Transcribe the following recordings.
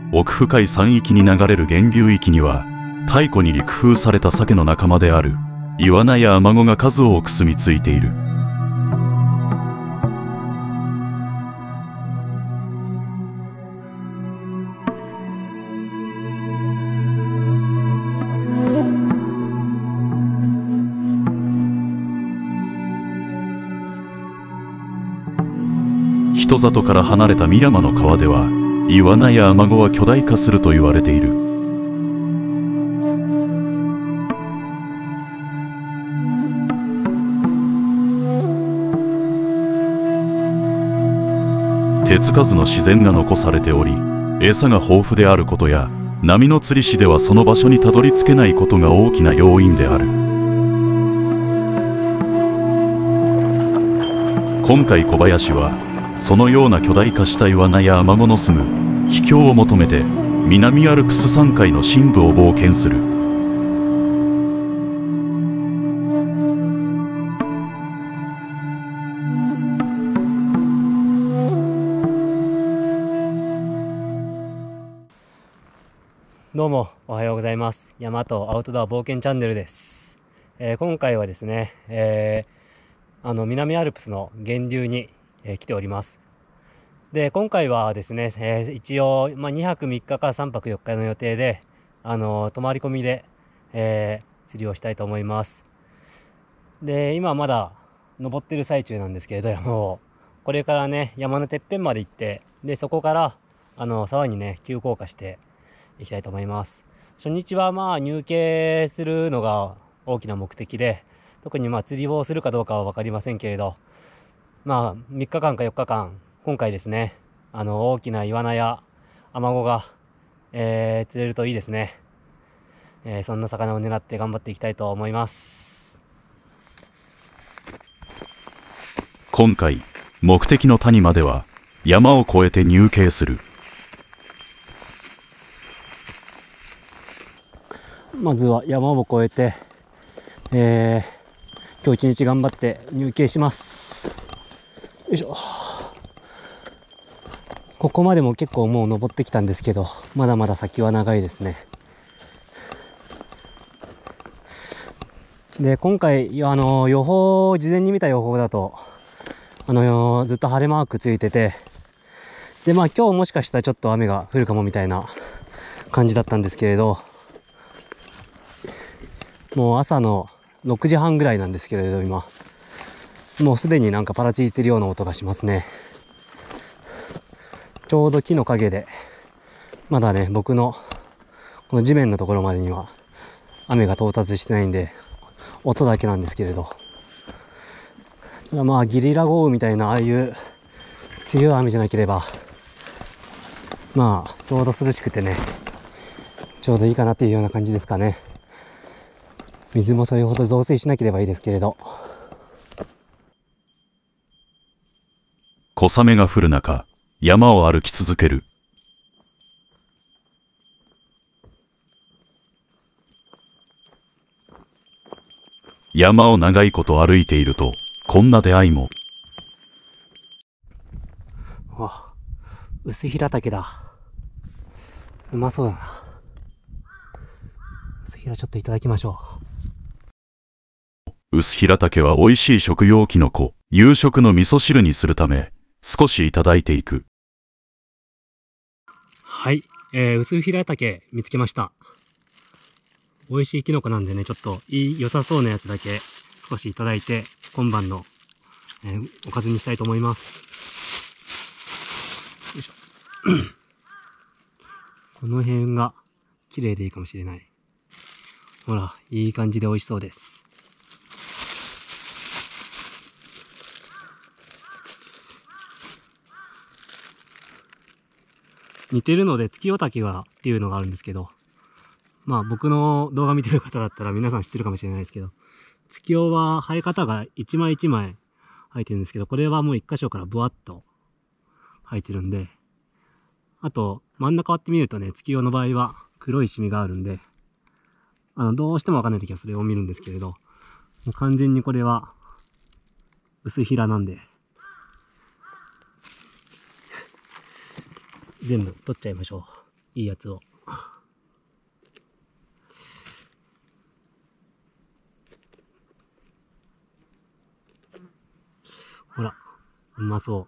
奥深い山域に流れる源流域には太古に陸風された鮭の仲間であるイワナやアマゴが数多く住み着いている。人里から離れた深山の川ではイワナやアマゴは巨大化すると言われている。手つかずの自然が残されており、餌が豊富であることや波の釣り師ではその場所にたどり着けないことが大きな要因である。今回小林はそのような巨大化したイワナやアマゴの住む秘境を求めて南アルプス山塊の深部を冒険する。 どうもおはようございます。大和アウトドア冒険チャンネルです。今回はですね、南アルプスの源流に、来ております。で今回はですね、一応、2泊3日か3泊4日の予定で、泊まり込みで、釣りをしたいと思います。で今まだ登ってる最中なんですけれども、これからね山のてっぺんまで行って、でそこから沢にね急降下していきたいと思います。初日は入渓するのが大きな目的で、特に釣りをするかどうかは分かりませんけれど、3日間か4日間今回ですね、大きなイワナやアマゴが、釣れるといいですね。そんな魚を狙って頑張っていきたいと思います。 今回目的の谷までは山を越えて入渓する。 まずは山を越えて、今日一日頑張って入渓します。よいしょ。ここまでも結構もう登ってきたんですけど、まだまだ先は長いですね。で今回事前に見た予報だとずっと晴れマークついてて、で今日もしかしたらちょっと雨が降るかもみたいな感じだったんですけれど、もう朝の6時半ぐらいなんですけれど、今もうすでになんかパラついてるような音がしますね。ちょうど木の陰で、まだね僕のこの地面のところまでには雨が到達してないんで、音だけなんですけれど、ゲリラ豪雨みたいなああいう強い雨じゃなければちょうど涼しくてね、ちょうどいいかなっていうような感じですかね。水もそれほど増水しなければいいですけれど。 小雨が降る中、山を歩き続ける。山を長いこと歩いていると、こんな出会いも。 薄平竹だ。うまそうだな。薄平ちょっといただきましょう。薄平竹は美味しい食用キノコ、夕食の味噌汁にするため、少しいただいていく。 はい、薄平竹見つけました。美味しいキノコなんでね、ちょっと良さそうなやつだけ少しいただいて、今晩の、おかずにしたいと思います。よいしょ。この辺が綺麗でいいかもしれない。ほら、いい感じで美味しそうです。似てるので、月夜竹っていうのがあるんですけど、僕の動画見てる方だったら皆さん知ってるかもしれないですけど、月夜は生え方が一枚一枚生えてるんですけど、これはもう一箇所からブワッと生えてるんで、あと真ん中割ってみるとね、月夜の場合は黒いシミがあるんで、どうしてもわかんないときはそれを見るんですけれど、もう完全にこれは薄平なんで、全部取っちゃいましょう。 いいやつを。ほら、うまそう。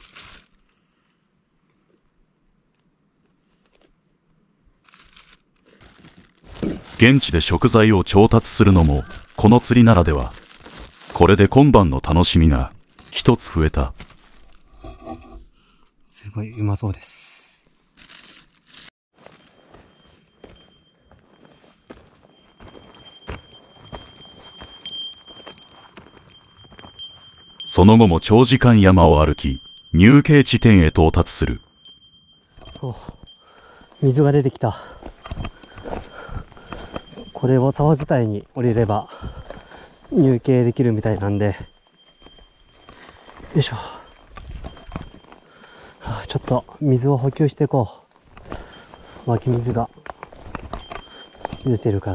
現地で食材を調達するのもこの釣りならでは。これで今晩の楽しみが一つ増えた。 すごいうまそうです。 その後も長時間山を歩き、入渓地点へ到達する。 お、水が出てきた。これを沢伝いに降りれば入渓できるみたいなんで、よいしょ。ちょっと水を補給していこう。湧き水が出てるから。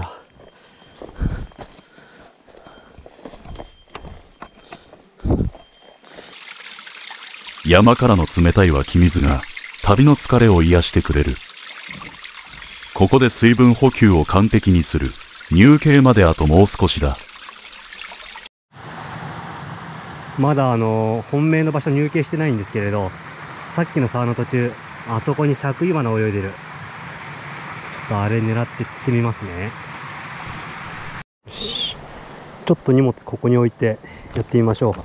山からの冷たい湧き水が旅の疲れを癒してくれる。ここで水分補給を完璧にする。入渓まであともう少しだ。 まだ本命の場所入渓してないんですけれど、さっきの沢の途中、あそこに尺イワナ泳いでる。ちょっとあれ狙って釣ってみますね。よし。ちょっと荷物ここに置いてやってみましょう。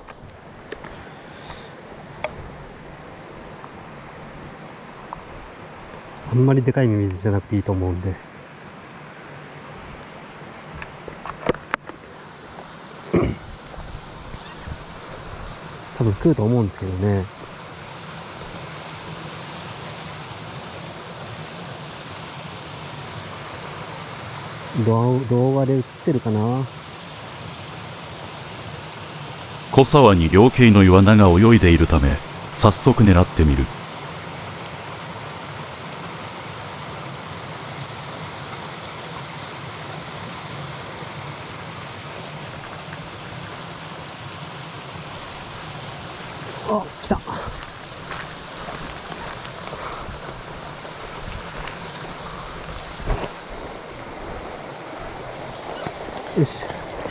あんまりでかいミミズじゃなくていいと思うんで。多分食うと思うんですけどね。動画で映ってるかな。 小沢に両系のイワナが泳いでいるため、早速狙ってみる。 あ、来た。よし。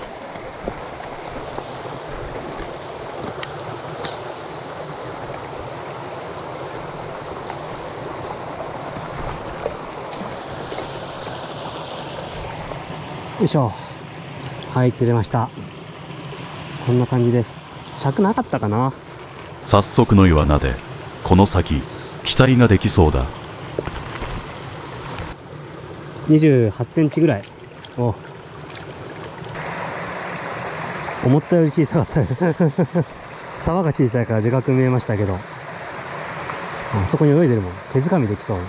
よいしょ。はい、釣れました。こんな感じです。尺なかったかな。 早速のイワナでこの先期待ができそうだ。 28センチぐらい。お、思ったより小さかった沢が小さいからでかく見えましたけど、あそこに泳いでるもん。手づかみできそう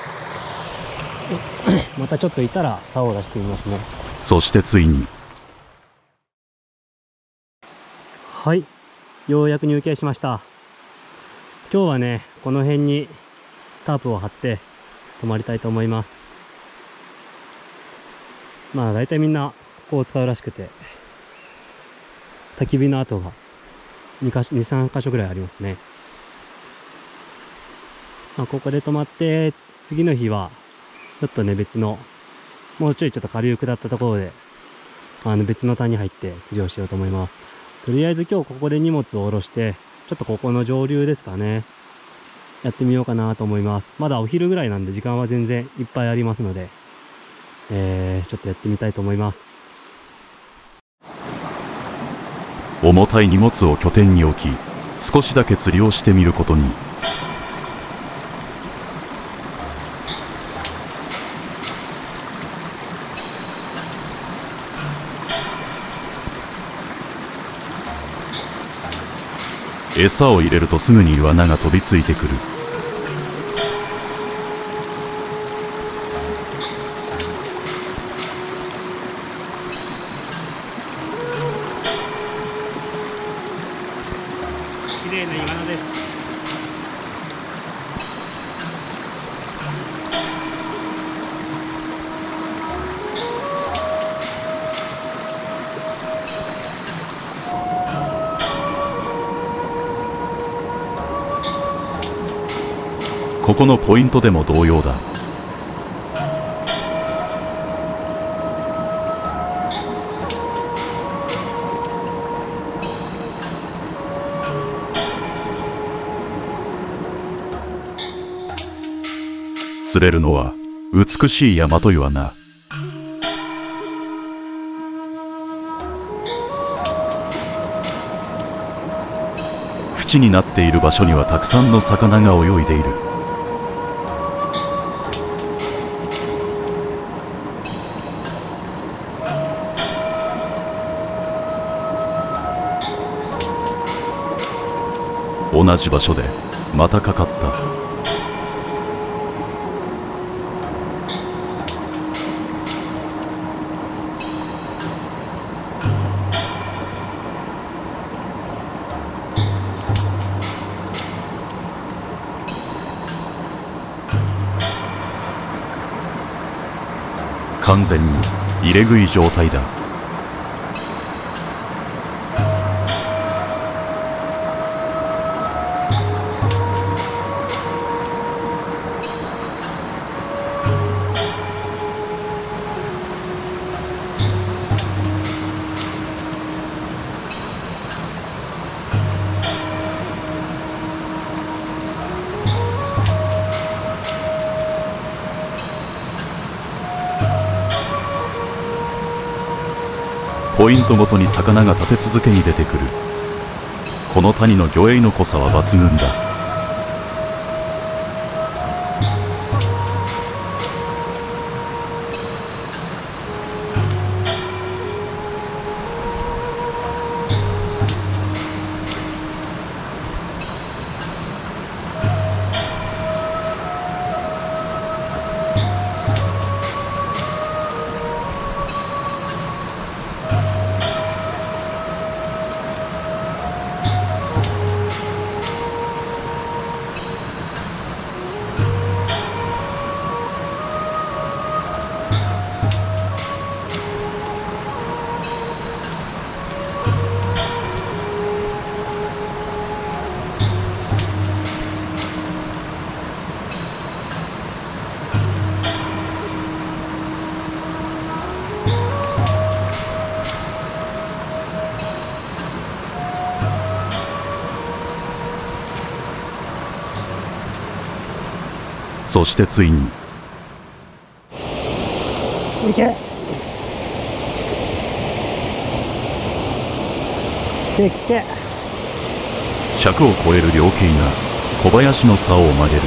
またちょっといたら竿を出してみますね。 そしてついに。 はい、ようやく入渓しました。今日はね、この辺にタープを張って泊まりたいと思います。まあ大体みんなここを使うらしくて、焚き火の跡が2、3箇所ぐらいありますね。まあ、ここで泊まって、次の日はちょっとね、別のもうちょいちょっと下流下ったところで別の谷に入って釣りをしようと思います。とりあえず今日ここで荷物を下ろして、ちょっとここの上流ですかね、やってみようかなと思います。まだお昼ぐらいなんで時間は全然いっぱいありますので、ちょっとやってみたいと思います。 重たい荷物を拠点に置き、少しだけ釣りをしてみることに。餌を入れるとすぐにイワナが飛びついてくる。 綺麗なイワナです。 ここのポイントでも同様だ。 釣れるのは美しい山と岩な。淵になっている場所にはたくさんの魚が泳いでいる。同じ場所でまたかかった。完全に入れ食い状態だ。ポイントごとに魚が立て続けに出てくる。この谷の魚影の濃さは抜群だ。そしてついにいけでっけ。 尺を超える量計が小林の竿を曲げる。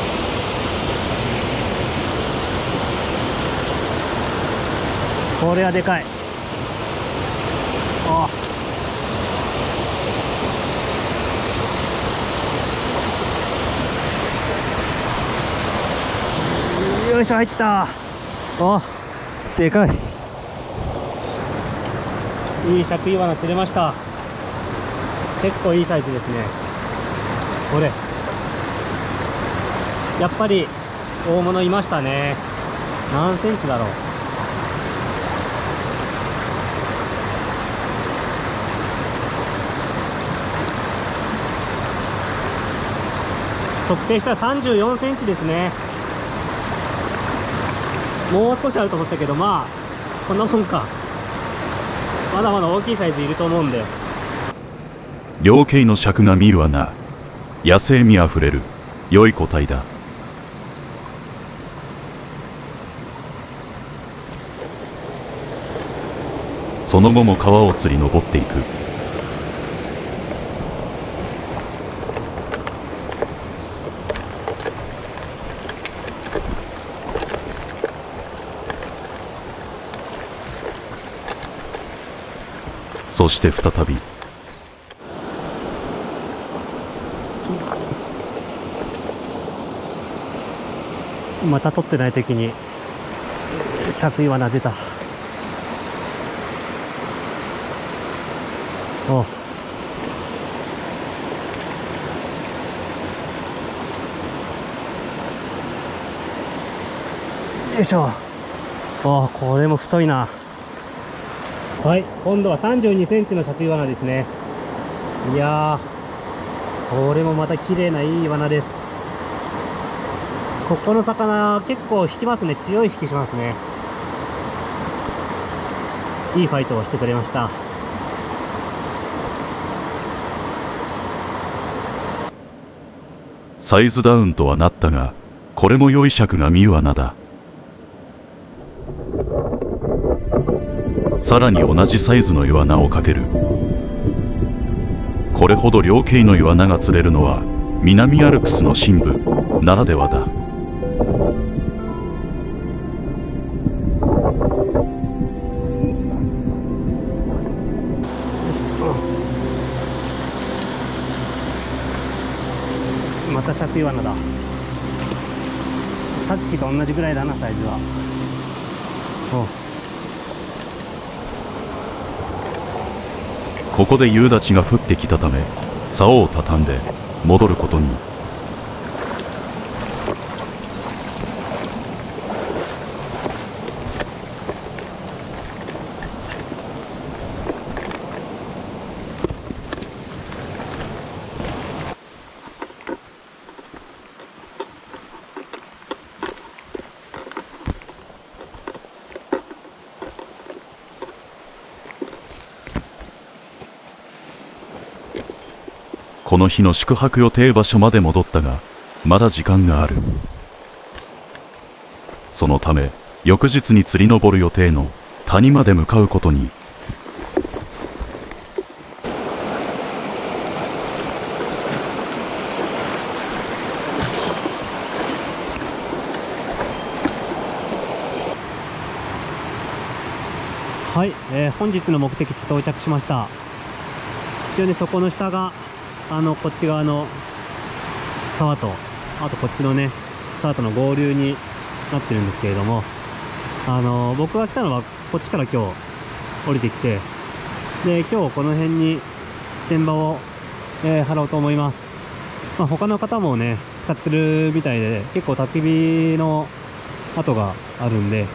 これはでかい。あよいしょ、入った。あ、でかい。いい尺イワナ釣れました。結構いいサイズですね。これやっぱり大物いましたね。何センチだろう。測定したら34センチですね。もう少しあると思ったけど、まあこんなもんか。まだまだ大きいサイズいると思うんで。 量計の尺が見るわな。野生味あふれる良い個体だ。その後も川を釣り登っていく。そして再びまた取ってない時に尺イワナ出た。およいしょ。あ、これも太いな。はい、今度は32センチの尺イワナですね。いやー、これもまた綺麗ないいイワナです。ここの魚結構引きますね。強い引きしますね。いいファイトをしてくれました。 サイズダウンとはなったが、 これも良い尺が見る穴だ。さらに同じサイズのイワナをかける。これほど量径のイワナが釣れるのは南アルプスの深部ならではだ。 また尺イワナだ。さっきと同じぐらいだな、サイズは。 ここで夕立が降ってきたため竿を畳んで戻ることに。この日の宿泊予定場所まで戻ったがまだ時間がある。そのため翌日に釣り登る予定の谷まで向かうことに。 はい、本日の目的地到着しました。一応ね、そこの下がこっち側の沢と、あとこっちのね沢との合流になってるんですけれども、僕が来たのはこっちから今日降りてきて、で今日この辺に天場を、張ろうと思います。他の方もね使ってるみたいで、結構焚き火の跡があるんで、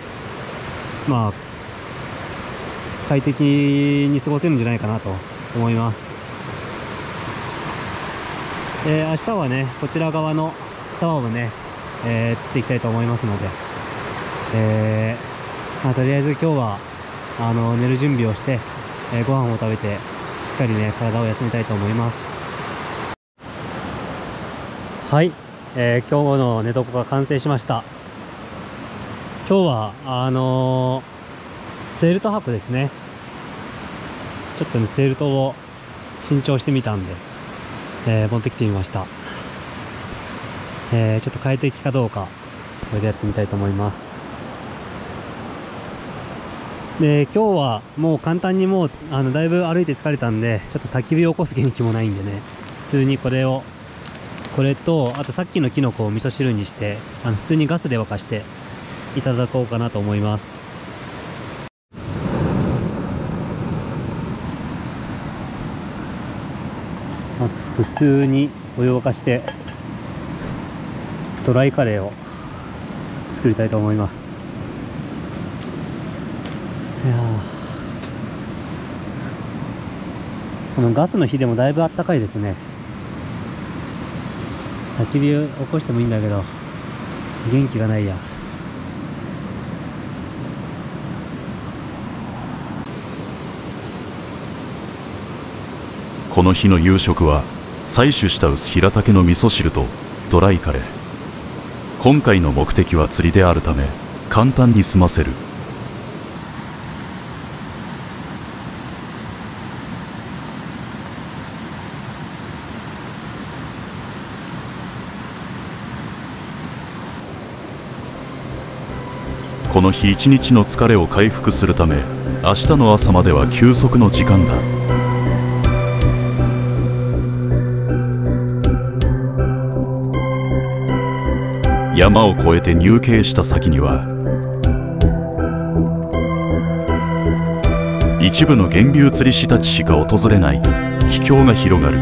快適に過ごせるんじゃないかなと思います。明日はねこちら側の沢をね、釣っていきたいと思いますので、とりあえず今日は寝る準備をして、ご飯を食べてしっかりね体を休めたいと思います。はい、今日の寝床が完成しました。今日はツェルト泊ですね。ちょっとねツェルトを新調してみたんで、持ってきてみました。ちょっと快適かどうかこれでやってみたいと思います。で今日はもう簡単にだいぶ歩いて疲れたんで、ちょっと焚き火を起こす元気もないんでね、普通にこれとあとさっきのキノコを味噌汁にして普通にガスで沸かしていただこうかなと思います。まず普通にお湯を沸かしてドライカレーを作りたいと思います。いやこのガスの火でもだいぶあったかいですね。焚き火を起こしてもいいんだけど元気がないや。 この日の夕食は採取した薄平竹の味噌汁とドライカレー。今回の目的は釣りであるため簡単に済ませる。この日一日の疲れを回復するため明日の朝までは休息の時間だ。山を越えて入径した先には一部の源流釣り師たちしか訪れない秘境が広がる。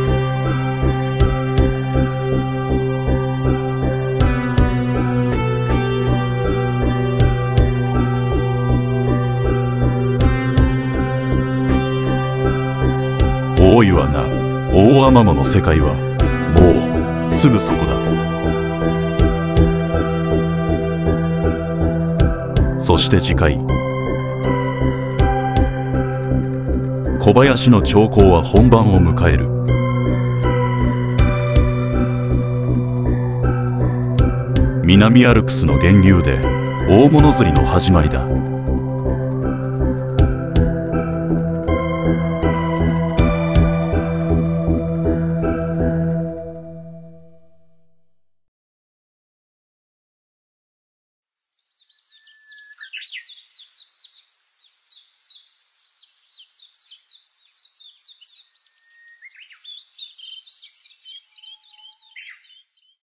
大イワナ、大アマモの世界はもうすぐそこだ。そして次回、小林の長考は本番を迎える。 南アルプスの源流で大物釣りの始まりだ。